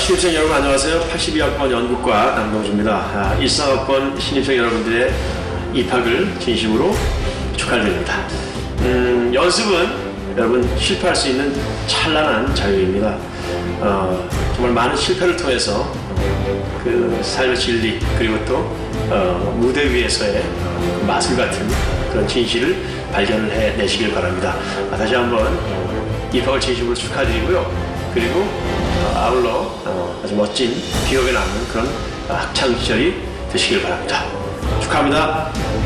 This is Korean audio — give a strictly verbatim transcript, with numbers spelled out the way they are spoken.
신입생 여러분 안녕하세요. 팔십이 학번 연극과 남동주입니다. 아, 일상 학번 신입생 여러분들의 입학을 진심으로 축하드립니다. 음, 연습은 여러분 실패할 수 있는 찬란한 자유입니다. 어, 정말 많은 실패를 통해서 그 삶의 진리 그리고 또 어, 무대 위에서의 어, 마술 같은 그런 진실을 발견을 해내시길 바랍니다. 아, 다시 한번 입학을 진심으로 축하드리고요. 그리고 어, 아울러 어, 아주 멋진 기억에 남는 그런 학창 시절이 되시길 바랍니다. 축하합니다.